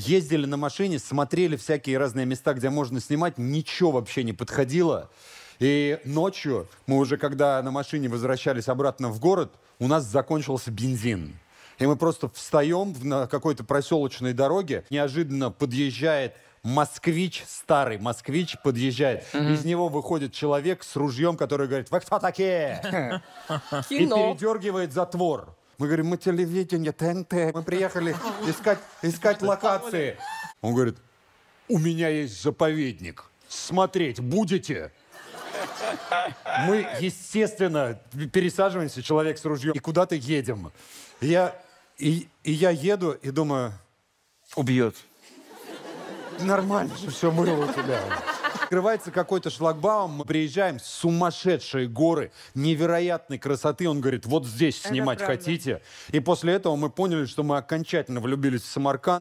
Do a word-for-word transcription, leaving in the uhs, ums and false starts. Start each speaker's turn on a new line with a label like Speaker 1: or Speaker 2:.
Speaker 1: Ездили на машине, смотрели всякие разные места, где можно снимать, ничего вообще не подходило. И ночью, мы уже когда на машине возвращались обратно в город, у нас закончился бензин. И мы просто встаем на какой-то проселочной дороге, неожиданно подъезжает москвич, старый москвич подъезжает. Mm-hmm. Из него выходит человек с ружьем, который говорит: «Вы кто такие?» И передергивает затвор. Мы говорим: «Мы телевидение, ТНТ, мы приехали искать, искать локации». Он говорит: «У меня есть заповедник. Смотреть будете?» Мы, естественно, пересаживаемся, человек с ружьем, и куда-то едем. И я, и, и я еду и думаю:
Speaker 2: убьет.
Speaker 1: Нормально же все было у тебя. Открывается какой-то шлагбаум, мы приезжаем, сумасшедшие горы, невероятной красоты. Он говорит: «Вот здесь снимать хотите?» И после этого мы поняли, что мы окончательно влюбились в Самарканд.